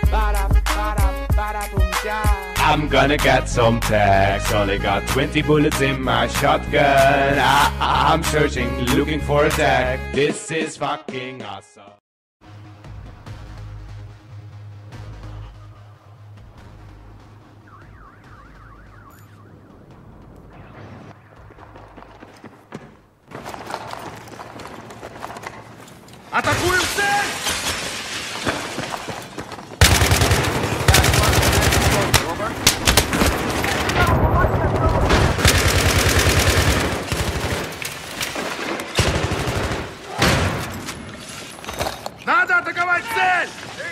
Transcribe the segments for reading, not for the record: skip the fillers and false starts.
I'm gonna get some tags. Only got 20 bullets in my shotgun. I'm searching, looking for a tag. This is fucking awesome. Атакуем цель! Надо атаковать цель!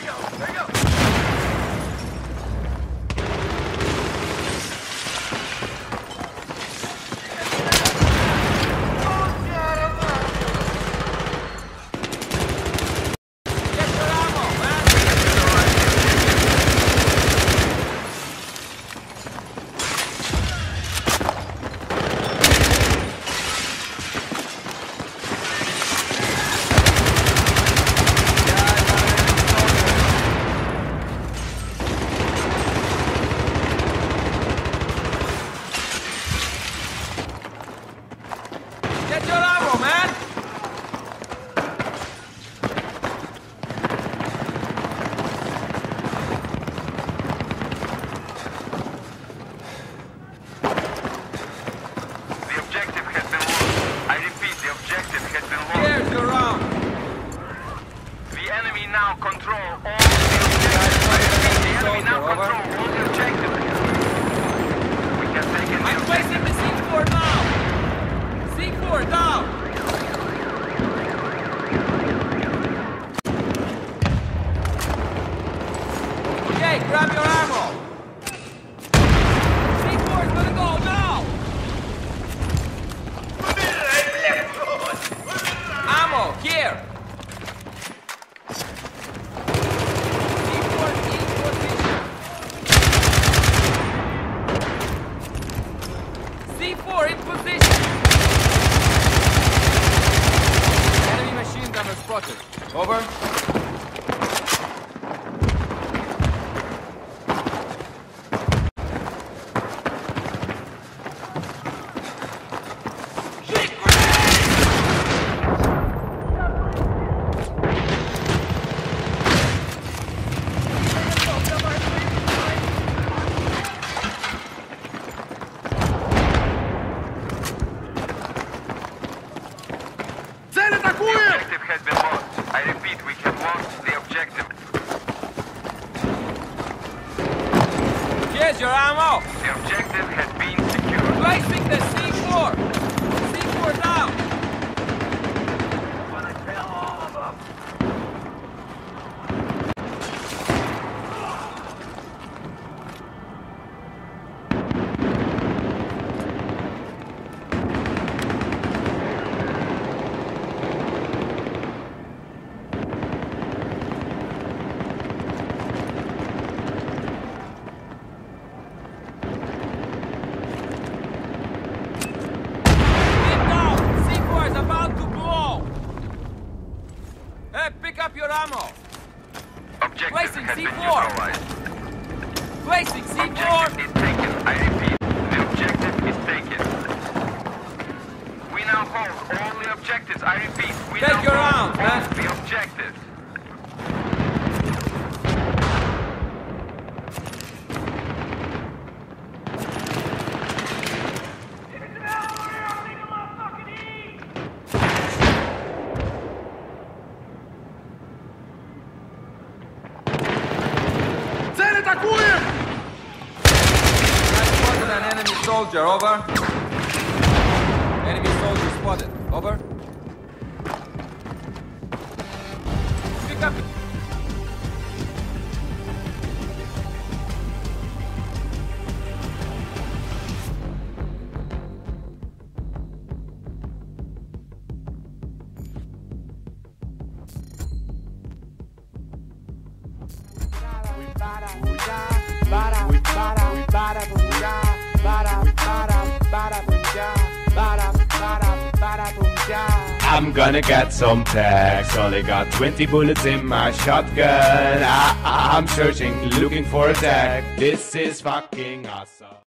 Grab your ammo! C4 is gonna go now! Ammo, here! C4 in position! C4 in position! Enemy machine gunner spotted. Over. Has been lost. I repeat, we have lost the objective. Here's your ammo! The objective has been secured. Placing the C4! C4 down! I want to kill all of them. Pick up your ammo! Objective Placing has C4. been neutralized. Placing C4! Objective is taken. I repeat, the objective is taken. We now hold all the objectives. I repeat, we Take now your hold round, all man. the objectives. Атакуем! I spotted an enemy soldier, over. Enemy soldier spotted, over. Pick up. Bada boom, ja. I'm gonna get some tags. Only got 20 bullets in my shotgun. I'm searching, looking for a tag. This is fucking awesome.